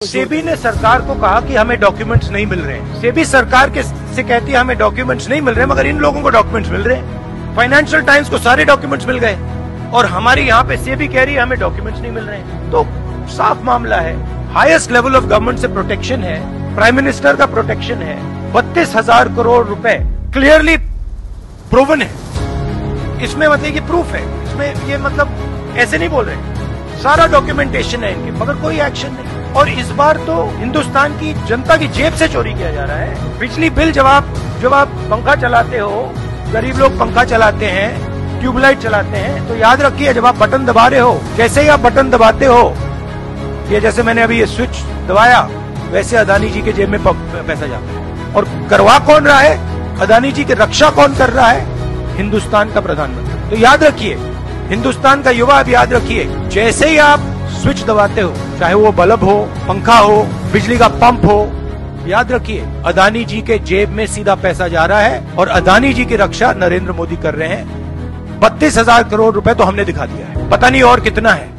सेबी ने सरकार को कहा कि हमें डॉक्यूमेंट्स नहीं मिल रहे हैं। सेबी सरकार से कहती है हमें डॉक्यूमेंट्स नहीं मिल रहे, मगर इन लोगों को डॉक्यूमेंट्स मिल रहे हैं। फाइनेंशियल टाइम्स को सारे डॉक्यूमेंट्स मिल गए और हमारी यहाँ पे सेबी कह रही है हमें डॉक्यूमेंट्स नहीं मिल रहे हैं। तो साफ मामला है, हाईएस्ट लेवल ऑफ गवर्नमेंट से प्रोटेक्शन है, प्राइम मिनिस्टर का प्रोटेक्शन है। 32,000 करोड़ रुपए क्लियरली प्रूवन है। इसमें मतलब ये प्रूफ है, इसमें ये मतलब ऐसे नहीं बोल रहे, सारा डॉक्यूमेंटेशन है इनके, मगर कोई एक्शन नहीं। और इस बार तो हिंदुस्तान की जनता की जेब से चोरी किया जा रहा है। बिजली बिल जब आप पंखा चलाते हो, गरीब लोग पंखा चलाते हैं, ट्यूबलाइट चलाते हैं, तो याद रखिए जब आप बटन दबा रहे हो, जैसे ही आप बटन दबाते हो, ये जैसे मैंने अभी ये स्विच दबाया, वैसे अदानी जी के जेब में पैसा जाता है। और करवा कौन रहा है? अदानी जी की रक्षा कौन कर रहा है? हिंदुस्तान का प्रधानमंत्री। तो याद रखिए, हिंदुस्तान का युवा, अब याद रखिए, जैसे ही आप स्विच दबाते हो, चाहे वो बल्ब हो, पंखा हो, बिजली का पंप हो, याद रखिए अदानी जी के जेब में सीधा पैसा जा रहा है और अदानी जी की रक्षा नरेंद्र मोदी कर रहे हैं। 32,000 करोड़ रुपए तो हमने दिखा दिया है, पता नहीं और कितना है।